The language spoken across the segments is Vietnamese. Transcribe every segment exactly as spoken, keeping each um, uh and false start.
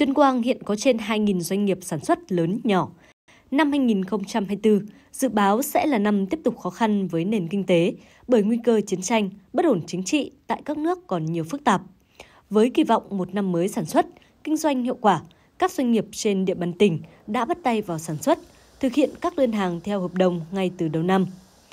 Tuyên Quang hiện có trên hai nghìn doanh nghiệp sản xuất lớn nhỏ. Năm hai nghìn không trăm hai mươi tư dự báo sẽ là năm tiếp tục khó khăn với nền kinh tế bởi nguy cơ chiến tranh, bất ổn chính trị tại các nước còn nhiều phức tạp. Với kỳ vọng một năm mới sản xuất, kinh doanh hiệu quả, các doanh nghiệp trên địa bàn tỉnh đã bắt tay vào sản xuất, thực hiện các đơn hàng theo hợp đồng ngay từ đầu năm.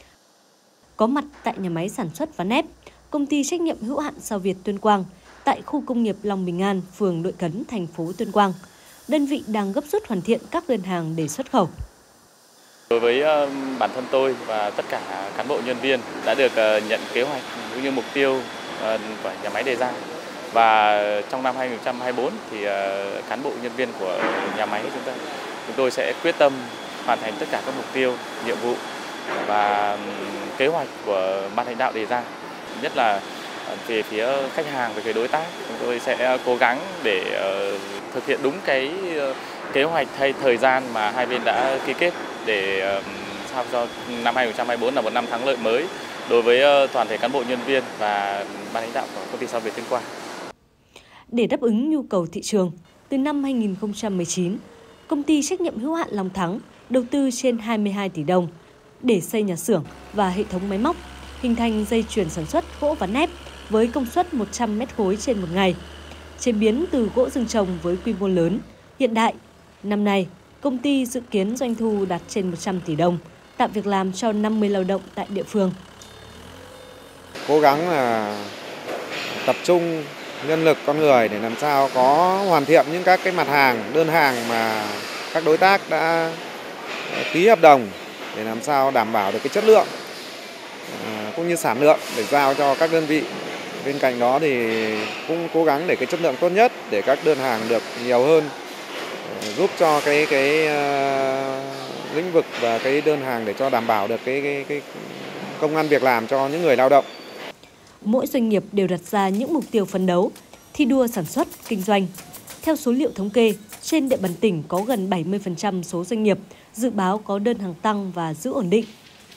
Có mặt tại nhà máy sản xuất ván ép, công ty trách nhiệm hữu hạn Sao Việt Tuyên Quang tại khu công nghiệp Long Bình An, phường Đội Cấn, thành phố Tuyên Quang. Đơn vị đang gấp rút hoàn thiện các đơn hàng để xuất khẩu. Đối với bản thân tôi và tất cả cán bộ nhân viên đã được nhận kế hoạch cũng như mục tiêu của nhà máy đề ra. Và trong năm hai nghìn không trăm hai mươi tư thì cán bộ nhân viên của nhà máy chúng ta chúng tôi sẽ quyết tâm hoàn thành tất cả các mục tiêu, nhiệm vụ và kế hoạch của ban lãnh đạo đề ra. Nhất là về phía khách hàng, về phía đối tác, chúng tôi sẽ cố gắng để thực hiện đúng cái kế hoạch hay thời gian mà hai bên đã ký kết để sao cho năm hai nghìn không trăm hai mươi tư là một năm thắng lợi mới đối với toàn thể cán bộ nhân viên và ban lãnh đạo của công ty Sao Việt Tuyên Quang. Để đáp ứng nhu cầu thị trường, từ năm hai nghìn không trăm mười chín, công ty trách nhiệm hữu hạn Long Thắng đầu tư trên hai mươi hai tỷ đồng để xây nhà xưởng và hệ thống máy móc, hình thành dây chuyền sản xuất gỗ ván ép với công suất một trăm mét khối trên một ngày, chế biến từ gỗ rừng trồng với quy mô lớn, hiện đại. Năm nay, công ty dự kiến doanh thu đạt trên một trăm tỷ đồng, tạo việc làm cho năm mươi lao động tại địa phương. Cố gắng là tập trung nhân lực con người để làm sao có hoàn thiện những các cái mặt hàng, đơn hàng mà các đối tác đã ký hợp đồng để làm sao đảm bảo được cái chất lượng cũng như sản lượng để giao cho các đơn vị. Bên cạnh đó thì cũng cố gắng để cái chất lượng tốt nhất để các đơn hàng được nhiều hơn, giúp cho cái cái uh, lĩnh vực và cái đơn hàng để cho đảm bảo được cái, cái cái công ăn việc làm cho những người lao động. Mỗi doanh nghiệp đều đặt ra những mục tiêu phấn đấu, thi đua sản xuất, kinh doanh. Theo số liệu thống kê, trên địa bàn tỉnh có gần bảy mươi phần trăm số doanh nghiệp dự báo có đơn hàng tăng và giữ ổn định.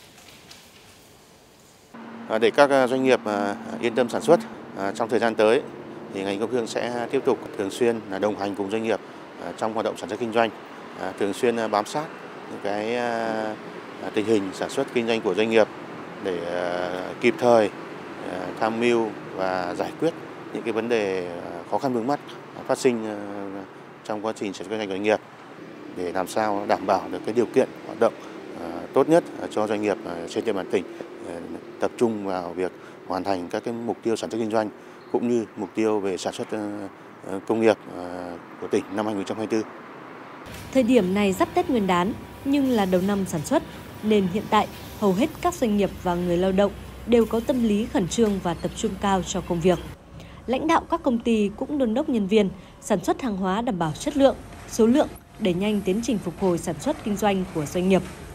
Để các doanh nghiệp yên tâm sản xuất trong thời gian tới, thì ngành công thương sẽ tiếp tục thường xuyên đồng hành cùng doanh nghiệp trong hoạt động sản xuất kinh doanh, thường xuyên bám sát những cái tình hình sản xuất kinh doanh của doanh nghiệp để kịp thời tham mưu và giải quyết những cái vấn đề khó khăn vướng mắc phát sinh trong quá trình sản xuất kinh doanh của doanh nghiệp để làm sao đảm bảo được cái điều kiện hoạt động tốt nhất cho doanh nghiệp trên địa bàn tỉnh, tập trung vào việc hoàn thành các cái mục tiêu sản xuất kinh doanh cũng như mục tiêu về sản xuất công nghiệp của tỉnh năm hai nghìn không trăm hai mươi tư. Thời điểm này giáp Tết Nguyên đán nhưng là đầu năm sản xuất nên hiện tại hầu hết các doanh nghiệp và người lao động đều có tâm lý khẩn trương và tập trung cao cho công việc. Lãnh đạo các công ty cũng đôn đốc nhân viên sản xuất hàng hóa đảm bảo chất lượng, số lượng để nhanh tiến trình phục hồi sản xuất kinh doanh của doanh nghiệp.